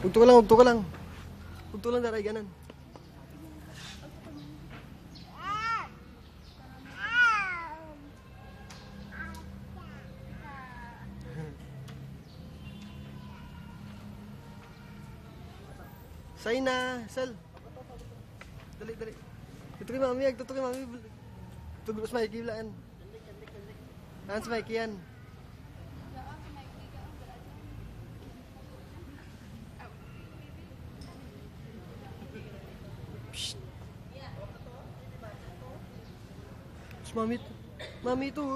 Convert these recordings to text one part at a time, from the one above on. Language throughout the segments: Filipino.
Untuk ka lang, untuk ka lang. Untuk lang daray ganan. Say na, Sal. Dali, dali. Ito kay mami, ito kay mami. Tugos Mikey bilaan. Naan si Mikey yan. Psst. Mami, mami itu.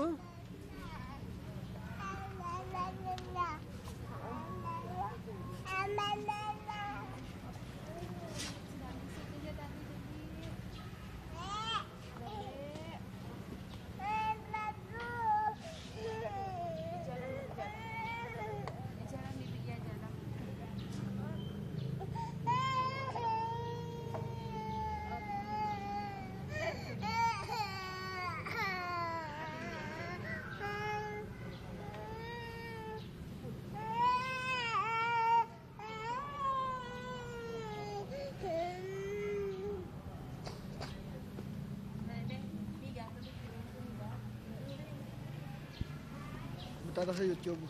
Tata sa YouTube.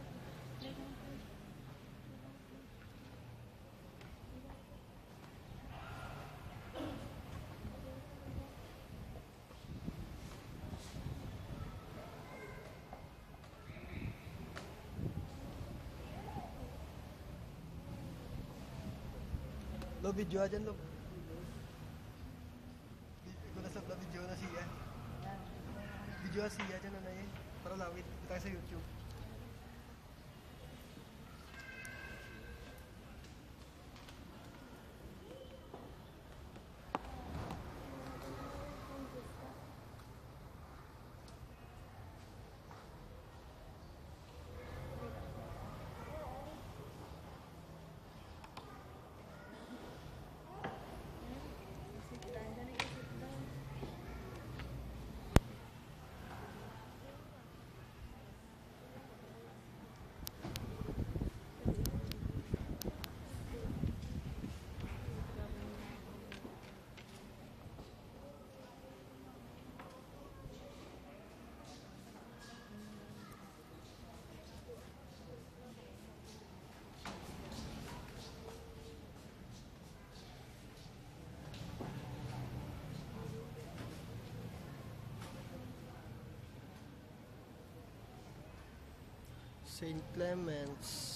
Lo video aja lo. Ikaw na sa video na siya. Video siya aja na na para lawit kita sa YouTube. St. Clements.